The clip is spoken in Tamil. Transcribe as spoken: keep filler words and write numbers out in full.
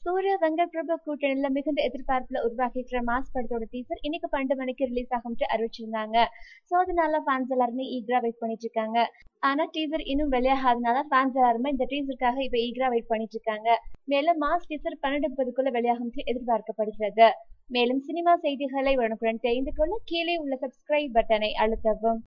சூர்யா வெங்கட் பிரபு கூட்டணியில மிகுந்த எதிர்பார்ப்புல உருவாக்கிட்டு மாஸ் படத்தோட டீசர் இன்னைக்கு பன்னெண்டு மணிக்கு ரிலீஸ் ஆகும்ட்டு அறிவிச்சிருந்தாங்க. சோ அதனால ஃபேன்ஸ் எல்லாருமே ஈகரா வெயிட் பண்ணிட்டு இருக்காங்க. ஆனா டீசர் இன்னும் வெளியாகாதனால ஃபேன்ஸ் எல்லாருமே இந்த டீசருக்காக இப்ப ஈகரா வெயிட் பண்ணிட்டு இருக்காங்க. மேலும் மாஸ் டீசர் பன்னெண்டு முப்பதுக்குள்ள வெளியாகும் எதிர்பார்க்கப்படுகிறது. மேலும் சினிமா செய்திகளை உடனுக்குடன் தெரிந்து கொள்ள கீழே உள்ள சப்ஸ்கிரைப் பட்டனை அழுத்தவும்.